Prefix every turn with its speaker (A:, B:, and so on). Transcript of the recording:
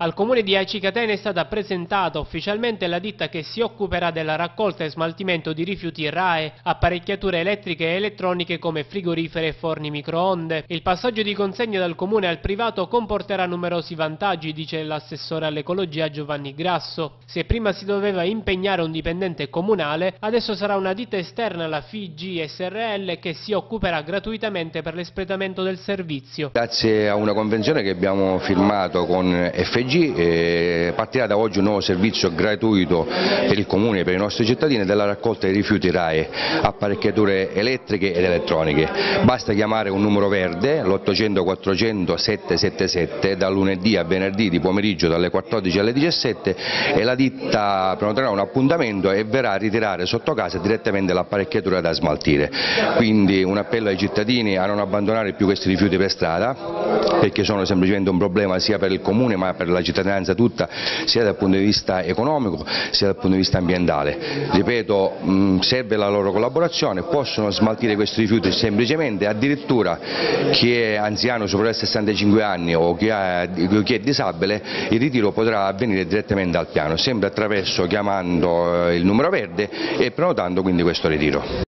A: Al comune di Aci Catene è stata presentata ufficialmente la ditta che si occuperà della raccolta e smaltimento di rifiuti RAEE, apparecchiature elettriche e elettroniche come frigoriferi e forni microonde. Il passaggio di consegna dal comune al privato comporterà numerosi vantaggi, dice l'assessore all'ecologia Giovanni Grasso. Se prima si doveva impegnare un dipendente comunale, adesso sarà una ditta esterna, la FIG SRL, che si occuperà gratuitamente per l'espletamento del servizio.
B: Grazie a una convenzione che abbiamo firmato con FG partirà da oggi un nuovo servizio gratuito per il comune e per i nostri cittadini della raccolta dei rifiuti RAEE, apparecchiature elettriche ed elettroniche. Basta chiamare un numero verde, l'800 400 777, da lunedì a venerdì di pomeriggio dalle 14 alle 17, e la ditta prenoterà un appuntamento e verrà a ritirare sotto casa direttamente l'apparecchiatura da smaltire. Quindi un appello ai cittadini a non abbandonare più questi rifiuti per strada, perché sono semplicemente un problema sia per il comune ma per la cittadinanza tutta, sia dal punto di vista economico sia dal punto di vista ambientale. Ripeto, serve la loro collaborazione, possono smaltire questi rifiuti semplicemente, addirittura chi è anziano superiore a 65 anni o chi è disabile, il ritiro potrà avvenire direttamente al piano, sempre attraverso chiamando il numero verde e prenotando quindi questo ritiro.